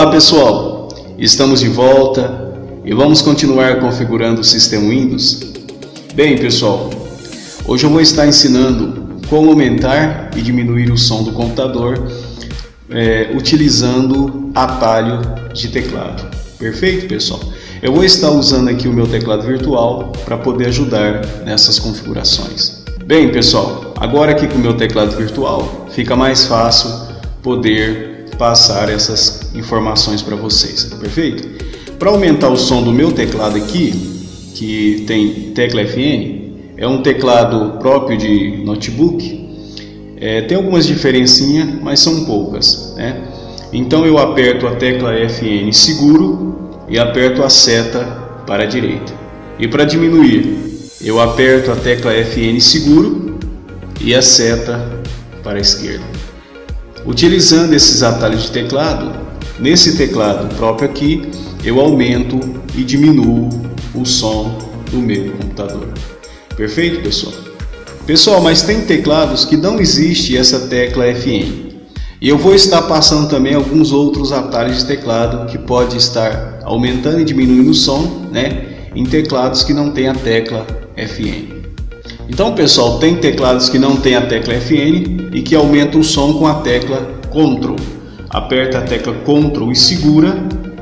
Olá pessoal, estamos de volta e vamos continuar configurando o sistema Windows. Bem pessoal, hoje eu vou estar ensinando como aumentar e diminuir o som do computador utilizando atalho de teclado. Perfeito pessoal? Eu vou estar usando aqui o meu teclado virtual para poder ajudar nessas configurações. Bem pessoal, agora aqui com o meu teclado virtual fica mais fácil poder passar essas informações para vocês, perfeito? Para aumentar o som do meu teclado aqui, que tem tecla FN, é um teclado próprio de notebook, tem algumas diferencinhas, mas são poucas, né? Então eu aperto a tecla FN seguro e aperto a seta para a direita. E para diminuir, eu aperto a tecla FN seguro e a seta para a esquerda. Utilizando esses atalhos de teclado, nesse teclado próprio aqui, eu aumento e diminuo o som do meu computador. Perfeito, pessoal? Pessoal, mas tem teclados que não existe essa tecla FN. E eu vou estar passando também alguns outros atalhos de teclado que pode estar aumentando e diminuindo o som, né, em teclados que não tem a tecla FN. Então pessoal, tem teclados que não tem a tecla FN e que aumentam o som com a tecla Ctrl. Aperta a tecla Ctrl e segura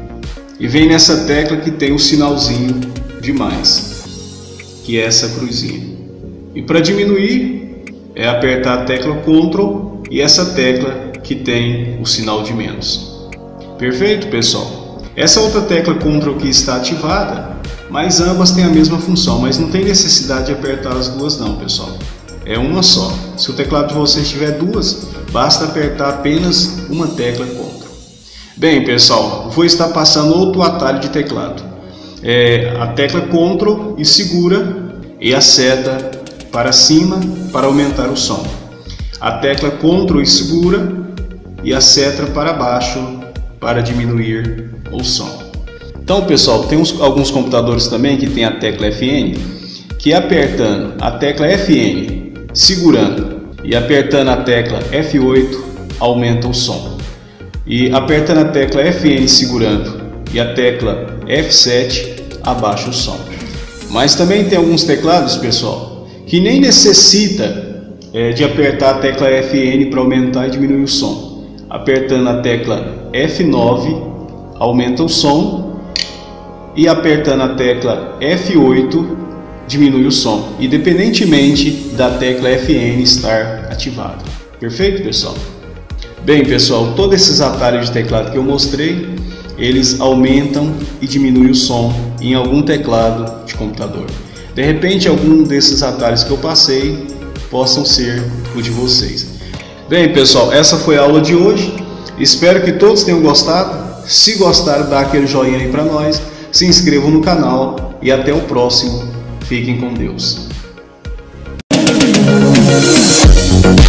e vem nessa tecla que tem o sinalzinho de mais, que é essa cruzinha. E para diminuir é apertar a tecla Ctrl e essa tecla que tem o sinal de menos. Perfeito pessoal? Essa outra tecla Ctrl aqui está ativada, mas ambas têm a mesma função, mas não tem necessidade de apertar as duas não, pessoal. É uma só. Se o teclado de vocês tiver duas, basta apertar apenas uma tecla Ctrl. Bem, pessoal, vou estar passando outro atalho de teclado. A tecla Ctrl e segura e a seta para cima para aumentar o som. A tecla Ctrl e segura e a seta para baixo para diminuir o som. Então pessoal, tem alguns computadores também que tem a tecla FN, que apertando a tecla FN, segurando e apertando a tecla F8 aumenta o som. E apertando a tecla FN segurando e a tecla F7 abaixa o som. Mas também tem alguns teclados, pessoal, que nem necessita de apertar a tecla FN para aumentar e diminuir o som. Apertando a tecla F9 aumenta o som. E apertando a tecla F8 diminui o som, independentemente da tecla FN estar ativada. Perfeito, pessoal? Bem, pessoal, todos esses atalhos de teclado que eu mostrei, eles aumentam e diminuem o som em algum teclado de computador. De repente, algum desses atalhos que eu passei possam ser o de vocês. Bem, pessoal, essa foi a aula de hoje. Espero que todos tenham gostado. Se gostaram, dá aquele joinha aí para nós. Se inscrevam no canal e até o próximo. Fiquem com Deus.